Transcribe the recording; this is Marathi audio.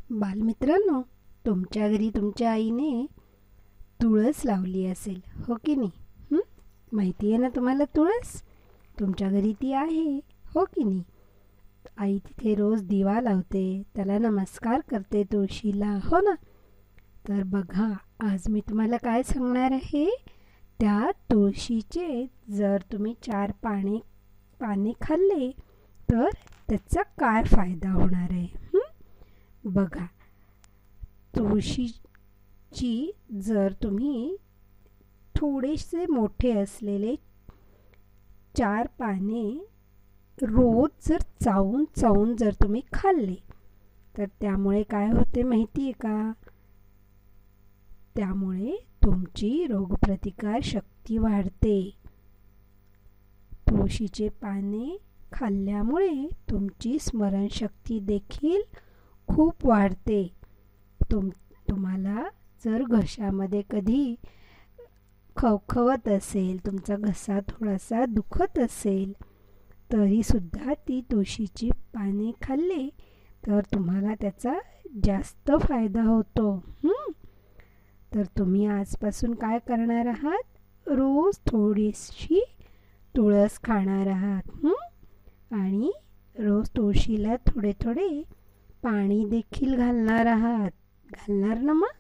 बालमित्रांनो, तुमच्या घरी तुमच्या आईने तुळस लावली असेल, हो की नाही? माहिती आहे ना तुम्हाला तुळस? तुमच्या घरी ती आहे, हो की नाही? आई तिथे रोज दिवा लावते, त्याला नमस्कार करते तुळशीला, हो ना? तर बघा, आज मी तुम्हाला काय सांगणार आहे. त्या तुळशीचे जर तुम्ही 4 पाने खाल्ले तर त्याचा काय फायदा होणार आहे. बघा, तुळशीची जर तुम्ही थोडेसे मोठे असलेले 4 पाने रोज जर चावून चावून जर तुम्ही खाल्ले तर त्यामुळे काय होते माहिती आहे का? त्यामुळे तुमची रोगप्रतिकार शक्ती वाढते. तुळशीचे पाने खाल्ल्यामुळे तुमची स्मरणशक्ती देखील खूप वाढते. तुम्हाला जर घशामध्ये कधी खवखवत असेल, तुमचा घसा थोडासा दुखत असेल, तरी सुद्धा ती तुळशीची पाने खाल्ले तर तुम्हाला त्याचा जास्त फायदा होतो. तर तुम्ही आजपासून काय करणार आहात? रोज थोडीशी तुळस खाणार आहात आणि रोज तुळशीला थोडे थोडे पाणी देखील घालणार आहात. घालणार ना मग?